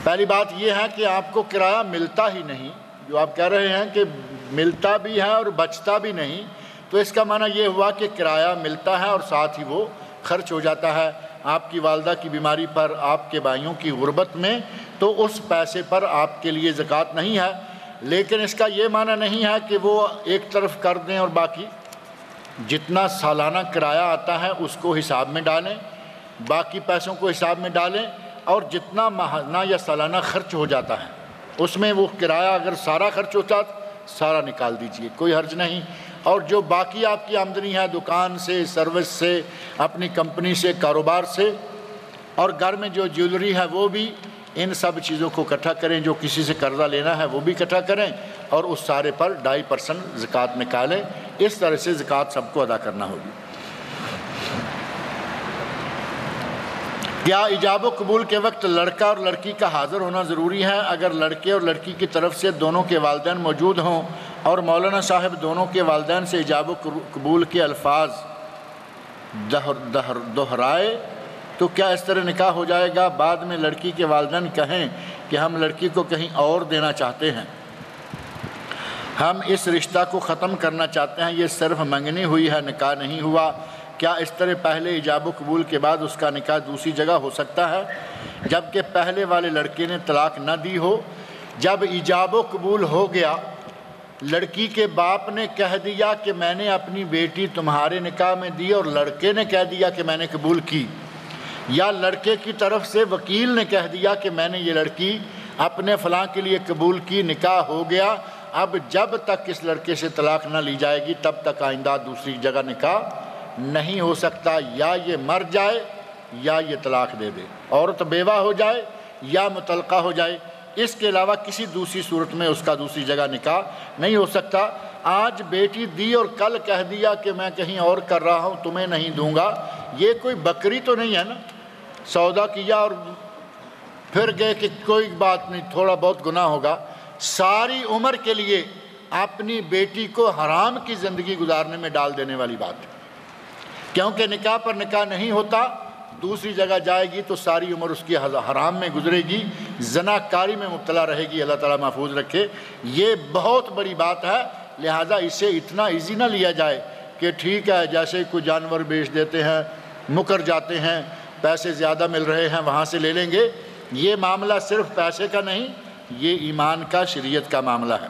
پہلی بات یہ ہے کہ آپ کو کرایہ ملتا ہی نہیں، جو آپ کہہ رہے ہیں کہ ملتا بھی ہے اور بچتا بھی نہیں، تو اس کا معنی یہ ہوا کہ کرایہ ملتا ہے اور ساتھ ہی وہ خرچ ہو جاتا ہے آپ کی والدہ کی بیماری پر، آپ کے بھائیوں کی غربت میں، تو اس پیسے پر آپ کے لیے زکوٰۃ نہیں ہے۔ لیکن اس کا یہ معنی نہیں ہے کہ وہ ایک طرف کر دیں اور باقی جتنا سالانہ کرایہ آتا ہے اس کو حساب میں ڈالیں، باقی پیسوں کو حساب میں ڈالیں، اور جتنا ماہانہ یا سالانہ خرچ ہو جاتا ہے اس میں وہ کرایہ اگر سارا خرچ ہوتا سارا نکال دیجئے، کوئی حرج نہیں۔ اور جو باقی آپ کی آمدنی ہے دکان سے، سروس سے، اپنی کمپنی سے، کاروبار سے، اور گھر میں جو جیولری ہے وہ بھی، ان سب چیزوں کو اکٹھا کریں، جو کسی سے قرضہ لینا ہے وہ بھی اکٹھا کریں، اور اس سارے پر 2.5% زکوٰۃ نکالیں۔ اس طرح سے زکوٰۃ سب کو ادا کرنا ہوگی۔ کیا ایجاب و قبول کے وقت لڑکا اور لڑکی کا حاضر ہونا ضروری ہے؟ اگر لڑکے اور لڑکی کی طرف سے دونوں کے والدین موجود ہوں اور مولانا صاحب دونوں کے والدین سے ایجاب و قبول کے الفاظ دہرائے تو کیا اس طرح نکاح ہو جائے گا؟ بعد میں لڑکی کے والدین کہیں کہ ہم لڑکی کو کہیں اور دینا چاہتے ہیں، ہم اس رشتہ کو ختم کرنا چاہتے ہیں، یہ صرف منگنی ہوئی ہے، نکاح نہیں ہوا، کیا اس طرح پہلے ایجاب و قبول کے بعد اس کا نکاح دوسری جگہ ہو سکتا ہے جبکہ پہلے والے لڑکے نے طلاق نہ دی ہو؟ جب ایجاب و قبول ہو گیا، لڑکی کے باپ نے کہہ دیا کہ میں نے اپنی بیٹی تمہارے نکاح میں دی، اور لڑکے نے کہہ دیا کہ میں نے قبول کی، یا لڑکے کی طرف سے وکیل نے کہہ دیا کہ میں نے یہ لڑکی اپنے فلاں کے لیے قبول کی، نکاح ہو گیا، اب جب تک اس لڑکے سے طلاق نہ لی جائے گی تب تک آئندہ دوسری جگہ نکاح نہیں ہو سکتا، یا یہ مر جائے یا یہ طلاق دے دے، عورت بیوہ ہو جائے یا مطلقہ ہو جائے، اس کے علاوہ کسی دوسری صورت میں اس کا دوسری جگہ نکاح نہیں ہو سکتا۔ آج بیٹی دی اور کل کہہ دیا کہ میں کہیں اور کر رہا ہوں تمہیں نہیں دوں گا، یہ کوئی بکری تو نہیں ہے نا، سودا کیا اور پھر گئے کہ کوئی بات نہیں تھوڑا بہت گناہ ہوگا، ساری عمر کے لیے اپنی بیٹی کو حرام کی زندگی گزارنے میں ڈال دینے والی بات ہے، کیونکہ نکاح پر نکاح نہیں ہوتا، دوسری جگہ جائے گی تو ساری عمر اس کی حرام میں گزرے گی، زناکاری میں مبتلا رہے گی، اللہ تعالیٰ محفوظ رکھے۔ یہ بہت بڑی بات ہے، لہٰذا اسے اتنا ایزی نہ لیا جائے کہ ٹھیک ہے جیسے کوئی جانور بیچ دیتے ہیں، مکر جاتے ہیں، پیسے زیادہ مل رہے ہیں وہاں سے لے لیں گے، یہ معاملہ صرف پیسے کا نہیں، یہ ایمان کا، شریعت کا معاملہ ہے۔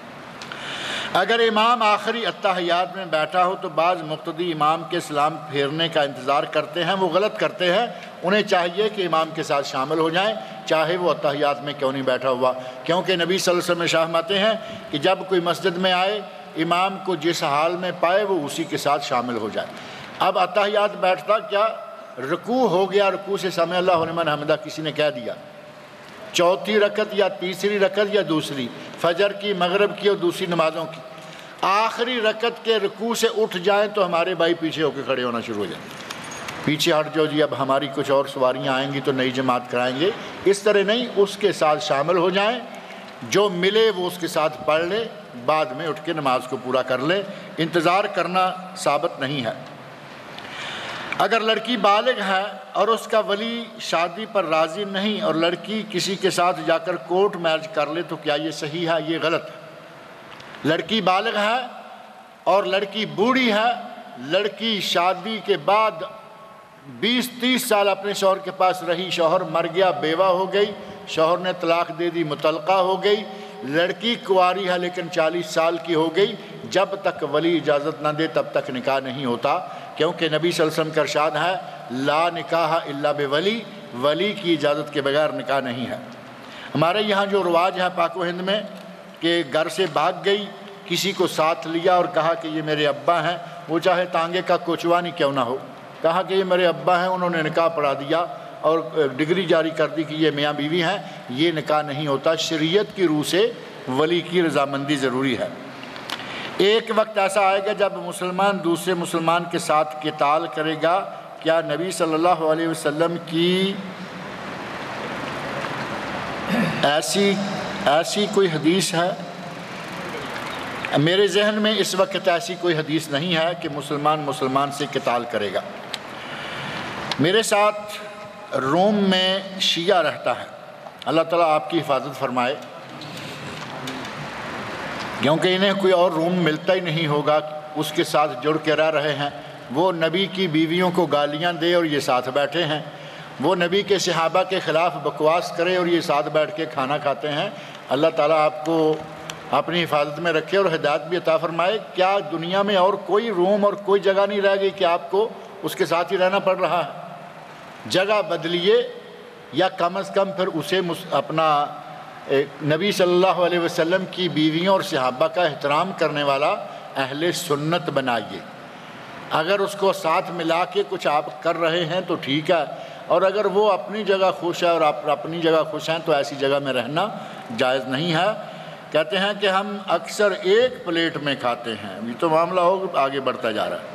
اگر امام آخری اتحیات میں بیٹھا ہو تو بعض مقتدی امام کے سلام پھیرنے کا انتظار کرتے ہیں، وہ غلط کرتے ہیں، انہیں چاہیے کہ امام کے ساتھ شامل ہو جائیں چاہے وہ اتحیات میں کیوں نہیں بیٹھا ہوا، کیونکہ نبی صلی اللہ علیہ وسلم ارشاد فرماتے ہیں کہ جب کوئی مسجد میں آئے امام کو جس حال میں پائے وہ اسی کے ساتھ شامل ہو جائے۔ اب اتحیات بیٹھتا کیا رکوع ہو گیا، رکوع سے سمع اللہ لمن حمدہ کسی نے کہہ دیا، چوتھی رکعت یا تیسری رکعت یا دوسری، فجر کی، مغرب کی اور دوسری نمازوں کی، آخری رکعت کے رکوع سے اٹھ جائیں تو ہمارے بھائی پیچھے ہو کے کھڑے ہونا شروع ہو جائیں، پیچھے ہٹ جاؤ جی اب ہماری کچھ اور سواریاں آئیں گی تو نئی جماعت کرائیں گے، اس طرح نہیں، اس کے ساتھ شامل ہو جائیں، جو ملے وہ اس کے ساتھ پڑھ لے، بعد میں اٹھ کے نماز کو پورا کر لے، انتظار کرنا ثابت نہیں ہے۔ اگر لڑکی بالغ ہے اور اس کا ولی شادی پر راضی نہیں اور لڑکی کسی کے ساتھ جا کر کورٹ میرج کر لے تو کیا یہ صحیح ہے؟ یہ غلط ہے۔ لڑکی بالغ ہے اور لڑکی بوڑھی ہے، لڑکی شادی کے بعد 20-30 سال اپنے شوہر کے پاس رہی، شوہر مر گیا، بیوہ ہو گئی، شوہر نے طلاق دے دی، مطلقہ ہو گئی، لڑکی کنواری ہے لیکن 40 سال کی ہو گئی، جب تک ولی اجازت نہ دے تب تک نکاح نہیں ہوتا، کیونکہ نبی صلی اللہ علیہ وسلم کا ارشاد ہے لا نکاح الا بولی، ولی کی اجازت کے بغیر نکاح نہیں ہے۔ ہمارے یہاں جو رواج ہے پاک و ہند میں کہ گھر سے بھاگ گئی، کسی کو ساتھ لیا اور کہا کہ یہ میرے ابا ہیں، وہ چاہے تانگے کا کوچوانی کیوں نہ ہو، کہا کہ یہ میرے ابا ہیں، انہوں نے نکاح پڑھا دیا اور ڈگری جاری کر دی کہ یہ میاں بیوی ہیں، یہ نکاح نہیں ہوتا، شریعت کی روح سے ولی کی رضامندی ضروری ہے۔ ایک وقت ایسا آئے گا جب مسلمان دوسرے مسلمان کے ساتھ قتال کرے گا، کیا نبی صلی اللہ علیہ وسلم کی ایسی کوئی حدیث ہے؟ میرے ذہن میں اس وقت ایسی کوئی حدیث نہیں ہے کہ مسلمان مسلمان سے قتال کرے گا۔ میرے ساتھ روم میں شیعہ رہتا ہے، اللہ تعالیٰ آپ کی حفاظت فرمائے، کیونکہ انہیں کوئی اور روم ملتا ہی نہیں ہوگا، اس کے ساتھ جڑ کے رہ رہے ہیں۔ وہ نبی کی بیویوں کو گالیاں دے اور یہ ساتھ بیٹھے ہیں، وہ نبی کے صحابہ کے خلاف بکواس کرے اور یہ ساتھ بیٹھ کے کھانا کھاتے ہیں۔ اللہ تعالیٰ آپ کو اپنی حفاظت میں رکھے اور ہدایت بھی عطا فرمائے۔ کیا دنیا میں اور کوئی روم اور کوئی جگہ نہیں رہ گئی کہ آپ کو اس کے ساتھ ہی رہنا پڑ رہا ہے؟ جگہ بدلیے، یا کم از کم پھر اسے اپنا نبی صلی اللہ علیہ وسلم کی بیویوں اور صحابہ کا احترام کرنے والا اہل سنت بنائیے۔ اگر اس کو ساتھ ملا کے کچھ آپ کر رہے ہیں تو ٹھیک ہے، اور اگر وہ اپنی جگہ خوش ہے اور آپ اپنی جگہ خوش ہیں تو ایسی جگہ میں رہنا جائز نہیں ہے۔ کہتے ہیں کہ ہم اکثر ایک پلیٹ میں کھاتے ہیں، یہ تو معاملہ آگے بڑھتا جا رہا ہے۔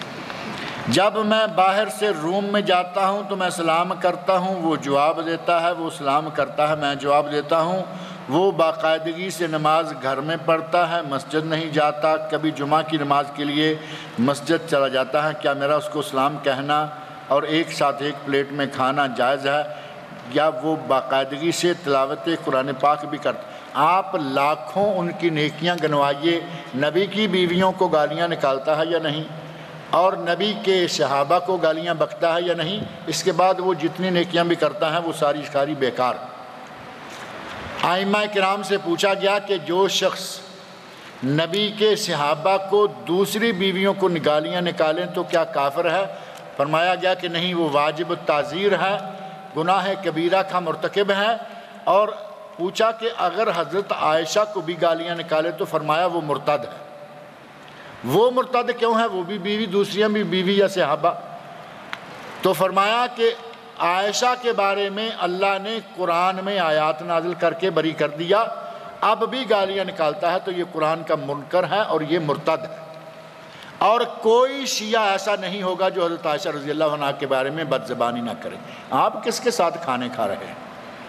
جب میں باہر سے روم میں جاتا ہوں تو میں سلام کرتا ہوں، وہ جواب دیتا ہے، وہ سلام کرتا ہے، میں جواب دیتا ہوں۔ وہ باقاعدگی سے نماز گھر میں پڑھتا ہے، مسجد نہیں جاتا، کبھی جمعہ کی نماز کے لیے مسجد چلا جاتا ہے، کیا میرا اس کو سلام کہنا اور ایک ساتھ ایک پلیٹ میں کھانا جائز ہے؟ یا وہ باقاعدگی سے تلاوت قرآن پاک بھی کرتا؟ آپ لاکھوں ان کی نیکیاں گنوائیے، نبی کی بیویوں کو گالیاں نکالتا ہے یا نہیں، اور نبی کے صحابہ کو گالیاں بکتا ہے یا نہیں، اس کے بعد وہ جتنی نیکیاں بھی کرتا ہے وہ ساری بیکار۔ ائمہ کرام سے پوچھا گیا کہ جو شخص نبی کے صحابہ کو دوسری بیویوں کو گالیاں نکالیں تو کیا کافر ہے؟ فرمایا گیا کہ نہیں، وہ واجب التعزیر ہے، گناہ کبیرہ کا مرتکب ہے۔ اور پوچھا کہ اگر حضرت عائشہ کو بھی گالیاں نکالے تو فرمایا وہ مرتد ہے۔ وہ مرتد کیوں ہے؟ وہ بھی بیوی، دوسریاں بھی بیوی یا صحابہ۔ تو فرمایا کہ عائشہ کے بارے میں اللہ نے قرآن میں آیات نازل کر کے بری کر دیا، اب بھی گالیاں نکالتا ہے تو یہ قرآن کا منکر ہے اور یہ مرتد ہے۔ اور کوئی شیعہ ایسا نہیں ہوگا جو حضرت عائشہ رضی اللہ عنہا کے بارے میں بد زبانی نہ کرے۔ آپ کس کے ساتھ کھانے کھا رہے ہیں؟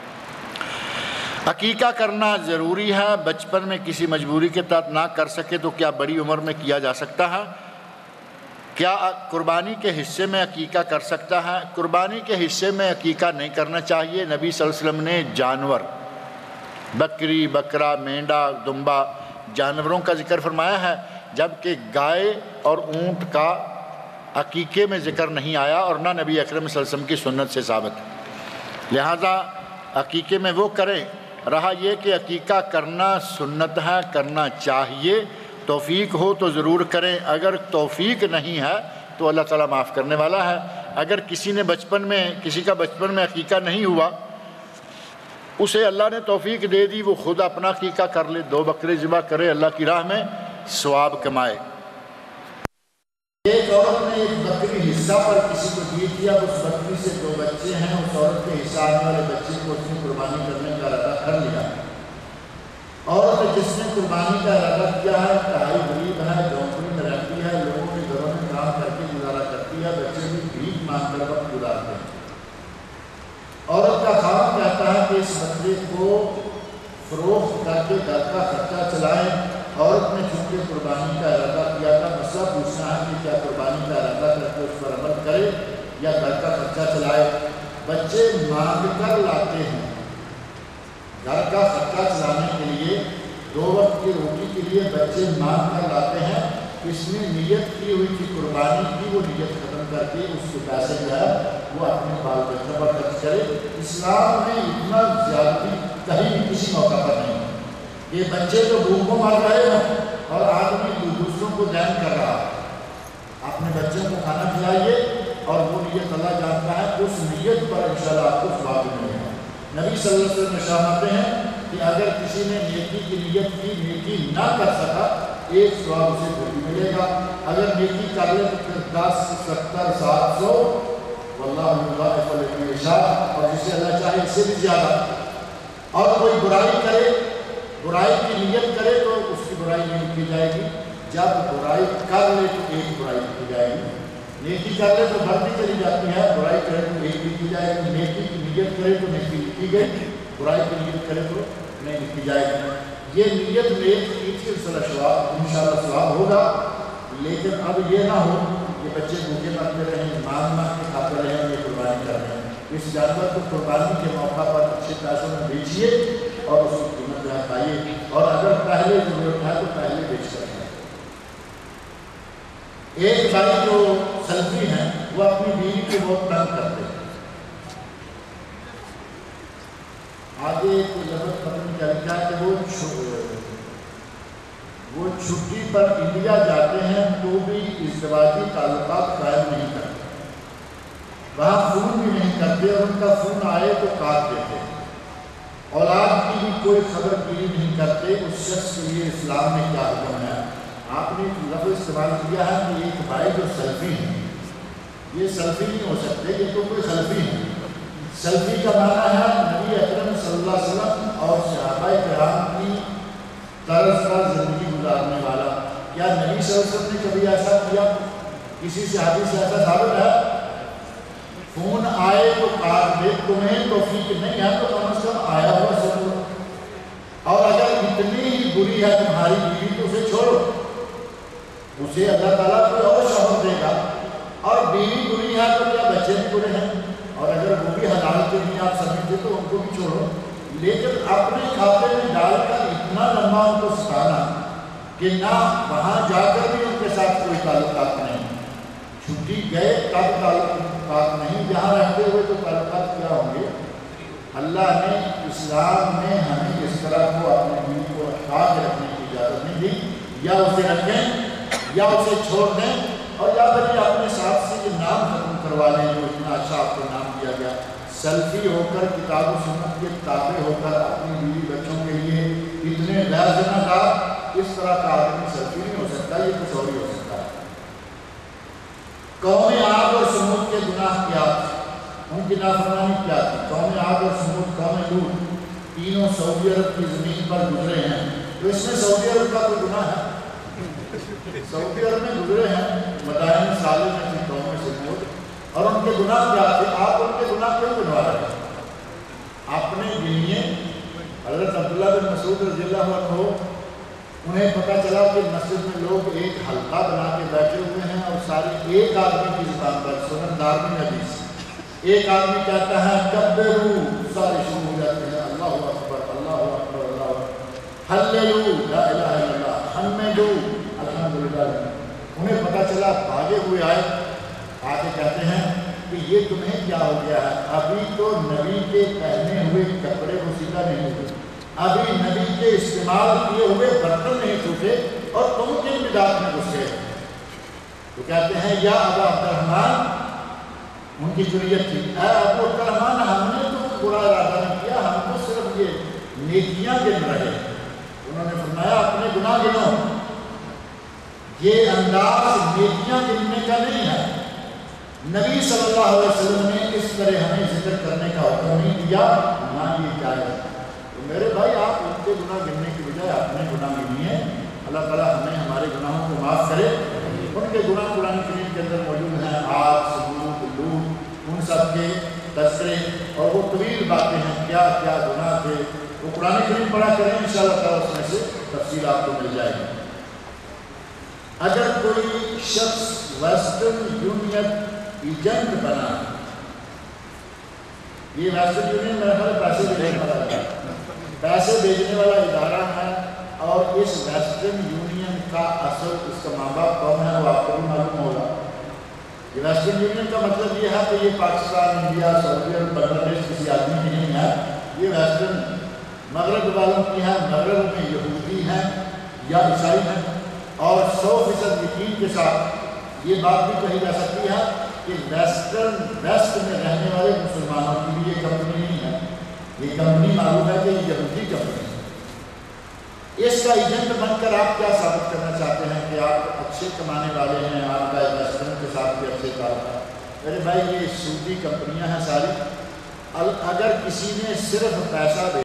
عقیقہ کرنا ضروری ہے، بچپن میں کسی مجبوری کے تحت نہ کر سکے تو کیا بڑی عمر میں کیا جا سکتا ہے؟ کیا قربانی کے حصے میں عقیقہ کر سکتا ہے؟ قربانی کے حصے میں عقیقہ نہیں کرنا چاہیے۔ نبی صلی اللہ علیہ وسلم نے جانور، بکری، بکرا، مینڈا، دمبا، جانوروں کا ذکر فرمایا ہے، جبکہ گائے اور اونٹ کا عقیقے میں ذکر نہیں آیا اور نہ نبی اکرم صلی اللہ علیہ وسلم کی سنت سے ثابت ہے۔ لہٰذا عقیقے میں وہ کریں۔ رہا یہ کہ عقیقہ کرنا سنت ہے، کرنا چاہیے، توفیق ہو تو ضرور کریں، اگر توفیق نہیں ہے تو اللہ تعالیٰ معاف کرنے والا ہے۔ اگر کسی کا بچپن میں عقیقہ نہیں ہوا، اسے اللہ نے توفیق دے دی، وہ خود اپنا عقیقہ کر لے، 2 بکرے ذبح کرے، اللہ کی راہ میں ثواب کمائے۔ ایک عورت نے ایک بکری حصہ پر کسی کو دی دیا، اس بکری سے 2 بچے ہیں، اس عورت کے حصہ آنے والے بچے کو اس نے قربانی کرنے کا ارادہ کر لیا۔ عورت جس نے قربانی کا ارادہ کیا ہے، انتہائی غریب ہے، جھونپڑی میں رہتی ہے، لوگوں کے گھروں میں کام کر کے گزارا کرتی ہے، بچے بھی بھیک مانگ کر وقت گزارتے ہیں۔ عورت کا خاوند کہتا ہے کہ اس بکرے کو فروخت کر کے گھر کا خرچہ چلائیں۔ عورت نے چونکہ قربانی کا ارادہ کیا تھا، مسئلہ پوچھنا ہے کہ کیا قربانی کا ارادہ کر کے اس پر عمل کرے یا گھر کا خرچہ چلائے؟ بچے مانگ کر لاتے ہیں، گھر کا خرچہ چلانے کے لیے، 2 وقت کی روٹی کے لیے بچے مانگ کر لاتے ہیں۔ اس میں نیت کی ہوئی تھی قربانی کی، وہ نیت ختم کر کے اس کے پیسے جو ہے وہ اپنے بال بچوں پر خرچ کرے۔ اسلام میں اتنا زیادتی کہیں کسی موقع پر نہیں ہے۔ یہ بچے تو بھوکوں مر رہے ہیں اور آدمی دوسروں کو دین کر رہا ہے۔ اپنے بچوں کو کھانا کھلائیے اور وہ نیت اللہ جانتا ہے، اس نیت پر انشاءاللہ آپ کو ثواب ملے گا۔ نبی صلی اللہ علیہ وسلم فرماتے ہیں کہ اگر کسی نے نیکی کی نیت کی، نیکی نہ کر سکا، 1 ثواب اسے پھر بھی ملے گا۔ اگر نیکی کر لے تو پھر 10، 70، 700، واللہ یضاعف لمن یشاء، اور جسے اللہ چاہے اس سے بھی زیادہ۔ اور کوئی برائی کرے، برائی کی نیت کرے تو اس کی برائی نہیں لکھی جائے گی، جب برائی کر لے تو 1 برائی لکھی جائے گی۔ نیکی کر لے تو بڑھتی چلی جاتی ہے، برائی کرے تو 1 لکھی جائے گی۔ نیکی کی نیت کرے تو نیکی لکھی گئی، برائی کی نیت کرے تو نہیں لکھی جائے گی۔ یہ نیت نیک کی تھی، انشاءاللہ ثواب ہوگا، لیکن اب یہ نہ ہو کہ بچے بھوکے مرتے رہیں، مانگ کے کھاتے رہیں، یہ قربانی کر رہے ہیں۔ اس جانور کو قربانی کے موقع پر اچھے پیسوں میں بیچیے اور اس کی قیمت جو ہے پائیے، اور اگر پہلے ضرورت ہے تو پہلے بیچ کر دیں۔ ایک بھائی جو سلفی ہیں وہ اپنی بیوی کو بہت تنگ کرتے ہیں۔ آگے کوئی لفظ پتہ نہیں کیا لکھا ہے کہ وہ چھٹی پر انڈیا جاتے ہیں تو بھی ازدواجی تعلقات قائم نہیں کرتے، وہاں فون بھی نہیں کرتے، اور ان کا فون آئے تو کاٹ دیتے، اولاد کی بھی کوئی خبر گیری نہیں کرتے۔ اس شخص کے لیے اسلام میں کیا حکم ہے؟ آپ نے لفظ استعمال کیا ہے کہ ایک بھائی جو سلفی ہیں، یہ سلفی نہیں ہو سکتے، یہ تو کوئی خلفی ہیں۔ سلفی کا معنی ہے نبی اکرم صلی اللہ علیہ وسلم اور صحابہ کرام کی طرز پر زندگی گزارنے والا۔ کیا نبی صلی اللہ علیہ وسلم نے کبھی ایسا کیا؟ کسی صحابی سے ایسا ثابت ہے؟ فون آئے تو کاٹ دے، تمہیں توفیق نہیں ہے تو کم از کم آیا ہوا سنو، اور اگر اتنی ہی بری ہے تمہاری بیوی تو اسے چھوڑو، اسے اللہ تعالیٰ کوئی اور شوہر دے گا، اور بیوی بری ہے تو کیا بچے بھی برے ہیں، اور اگر وہ بھی حلال کے نہیں آپ سمجھتے تو ان کو بھی چھوڑو، لیکن اپنے کھاتے میں ڈال کر اتنا لمبا ان کو ستانا کہ نہ وہاں جا کر بھی ان کے ساتھ کوئی تعلقات نہیں، چھٹی گئے تب تعلقات نہیں، یہاں رہتے ہوئے تو تعلقات کیا ہوں گے؟ اللہ نے اسلام میں ہمیں اس طرح کو اپنے بیوی کو اٹھا کے رکھنے کی اجازت نہیں دی، یا اسے رکھیں یا اسے چھوڑ دیں، اور یا پھر اپنے ساتھ سے یہ نام ختم کروا لیں جو اتنا اچھا آپ کو نام دیا گیا۔ سلفی ہو کر کتاب و سنت کے تابع ہو کر اپنی بیوی بچوں کے لیے اتنے غیر ذمہ دار، اس طرح کا آدمی سلفی نہیں ہو سکتا، یہ کچھ اور ہی ہو سکتا ہے۔ قوم عاد اور سمود کے گناہ کیا تھے؟ ان کی نافرمانی کیا تھی؟ قوم عاد اور سمود، قوم لوط، تینوں سعودی عرب کی زمین پر گزرے ہیں، تو اس میں سعودی عرب کا کوئی گناہ ہے؟ سعودی عرب میں گزرے ہیں، مدائن صالح میں تھی قوم سمود، اور ان کے گناہ کیا تھے؟ آپ ان کے گناہ کیوں بنوا رہے ہیں؟ آپ نے گنیے۔ حضرت عبداللہ بن مسعود رضی اللہ عنہ، انہیں پتہ چلا کہ مسجد میں لوگ ایک حلقہ بنا کے بیٹھے ہوئے ہیں، اور ساری ایک آدمی کی زبان پر، سنن دارمی حدیث، ایک آدمی کہتا ہے کبرو، سارے شروع ہو جاتے ہیں اللہ اکبر اللہ اکبر اللہ اکبر، ہلیلو لا الہ الا اللہ، حمدو الحمدللہ۔ انہیں پتہ چلا، بھاگے ہوئے آئے، آگے کہتے ہیں کہ یہ تمہیں کیا ہو گیا ہے؟ ابھی تو نبی کے پہنے ہوئے کپڑے کو سیدھا نہیں ہوئے، ابھی نبی کے استعمال کیے ہوئے برتن نہیں ٹوٹے، اور تم کن بدعت میں گھسے؟ تو کہتے ہیں یا ابا عبد الرحمن، ان کی ذریت تھی، اے ابو عبد الرحمن، ہم نے تو برا ارادہ نہیں کیا، ہم تو صرف یہ نیکیاں گن رہے۔ انہوں نے فرمایا اپنے گناہ گنو، یہ انداز نیکیاں گننے کا نہیں ہے، نبی صلی اللہ علیہ وسلم نے اس طرح ہمیں ذکر کرنے کا حکم نہیں دیا، نہ یہ جائز۔ تو میرے بھائی، آپ ان کے گناہ گننے کی بجائے اپنے گناہ گنیے، اللہ تعالیٰ ہمیں ہمارے گناہوں کو معاف کرے۔ ان کے گناہ قرآن کریم کے اندر موجود ہیں، عاد، سمود، لوط، ان سب کے تذکرے، اور وہ طویل باتیں ہیں، کیا کیا گناہ تھے، وہ قرآن کریم پڑھا کریں، انشاءاللہ تعالیٰ اس میں سے تفصیل آپ کو مل جائے گی۔ اگر کوئی شخص ویسٹرن یونین ایجنٹ بنا، یہ ویسٹرن یونین میرے خیال پیسے بھیجنے والا ہے، پیسے بھیجنے والا ادارہ ہے، اور اس ویسٹرن یونین کا اصل اس کا ماں باپ کون ہے وہ آپ کو بھی معلوم ہوگا۔ یہ ویسٹرن یونین کا مطلب یہ ہے کہ یہ پاکستان، انڈیا، سعودی عرب، بنگلہ دیش کسی آدمی کی نہیں ہے، یہ ویسٹرن مغرب والوں کی ہے، مغرب میں یہودی ہیں یا عیسائی ہیں، اور 100% یقین کے ساتھ یہ بات بھی کہی جا سکتی ہے کہ ویسٹ میں رہنے والے مسلمانوں کی بھی یہ کمپنی نہیں ہے، یہ کمپنی معلوم ہے کہ یہ یہودی کمپنی ہے۔ اس کا ایجنٹ بن کر آپ کیا ثابت کرنا چاہتے ہیں کہ آپ اچھے کمانے والے ہیں، آپ کا ویسٹرن کے ساتھ بھی اچھے تعلق ہے؟ میرے بھائی، یہ سعودی کمپنیاں ہیں ساری، اگر کسی نے صرف پیسہ